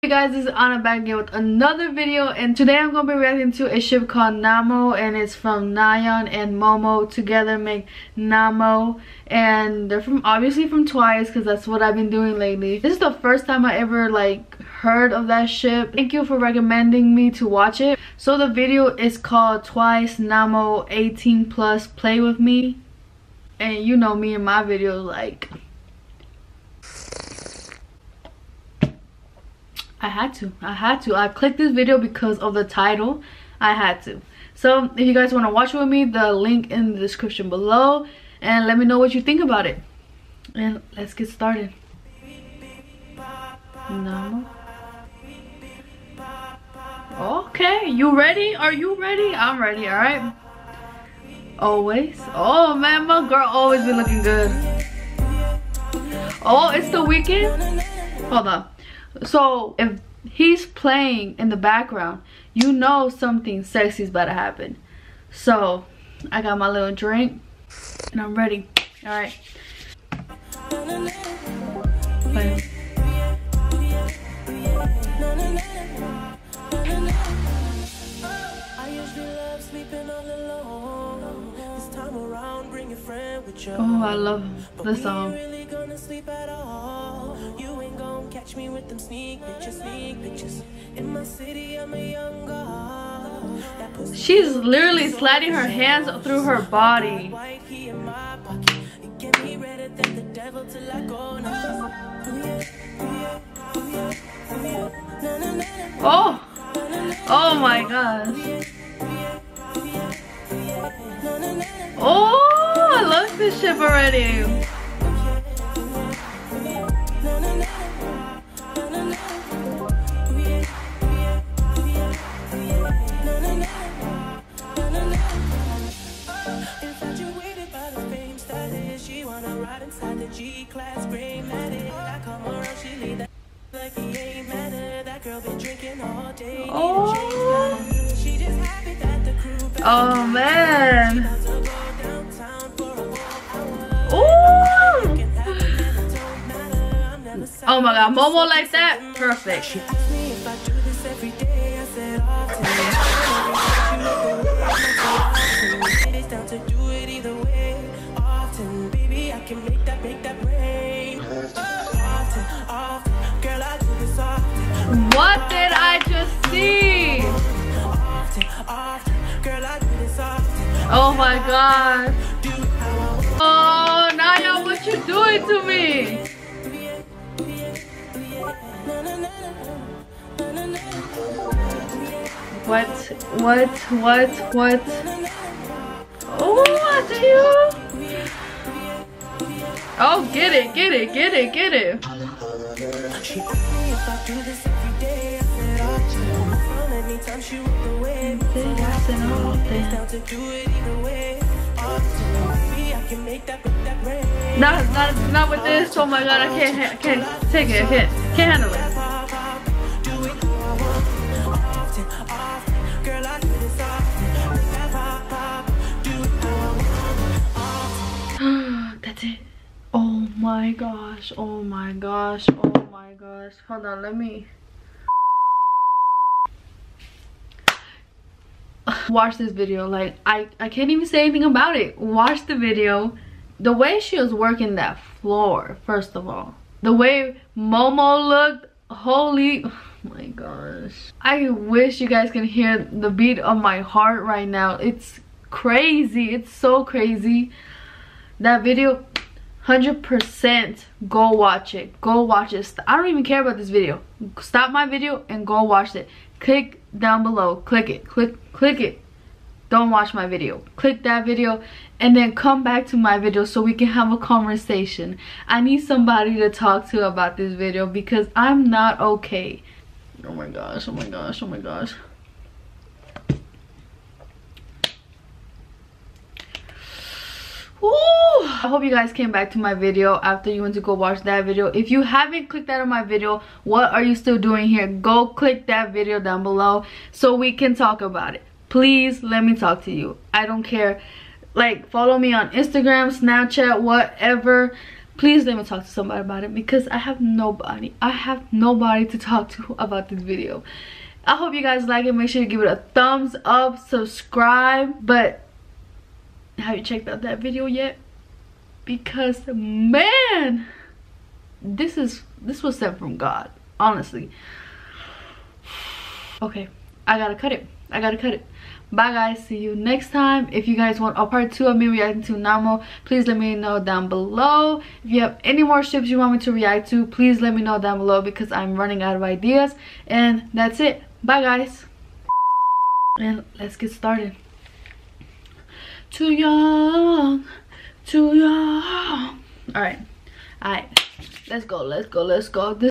Hey guys, this is Anna back again with another video, and today I'm going to be reacting to a ship called Namo, and it's from Nayeon and Momo. Together make Namo, and they're obviously from Twice, because that's what I've been doing lately. This is the first time I ever heard of that ship. Thank you for recommending me to watch it. So the video is called Twice Namo 18+ Play With Me, and you know me and my videos, I had to. I clicked this video because of the title. I had to. So if you guys want to watch it with me, the link in the description below, and let me know what you think about it. And let's get started. No. Okay, you ready? Are you ready? I'm ready. All right. Always. Oh man, my girl always be looking good. Oh, it's the weekend. Hold on. So if he's playing in the background, you know something sexy is about to happen. So I got my little drink and I'm ready. All right. Play. Oh, I love this song. Catch me with them sneak pictures. In my city, I'm a young girl. She's literally sliding her hands through her body. Oh, oh my gosh. Oh, I love this ship already. Oh man. Ooh. Oh my god, Momo like that? Perfect. What did I just see? Oh my god. Oh, Naya, what you doing to me? What? Oh, that's you. Oh, get it. Not with this. Oh my god, I can't take it. I can't handle it. That's it. Oh my gosh. Hold on, let me watch this video. I can't even say anything about it. Watch the video. The way she was working that floor, first of all, the way Momo looked, holy, oh my gosh. I wish you guys can hear the beat of my heart right now. It's crazy. It's so crazy. That video, 100% go watch it. I don't even care about this video. Stop my video and go watch it. Click down below. Click it. Don't watch my video. Click that video and then come back to my video so we can have a conversation. I need somebody to talk to about this video because I'm not okay. Oh my gosh. Woo! I hope you guys came back to my video after you went to go watch that video. If you haven't clicked that on my video, what are you still doing here? Go click that video down below so we can talk about it. Please let me talk to you. I don't care. Follow me on Instagram, Snapchat, whatever. please let me talk to somebody about it, because I have nobody to talk to about this video. I hope you guys like it. Make sure you give it a thumbs up, subscribe. But have you checked out that video yet? Because man, this was sent from God, honestly. Okay, I gotta cut it. Bye guys, see you next time. If you guys want a part 2 of me reacting to Namo, please let me know down below. If you have any more ships you want me to react to, please let me know down below, because I'm running out of ideas. And that's it. Bye guys, and let's get started. Too young. All right, let's go.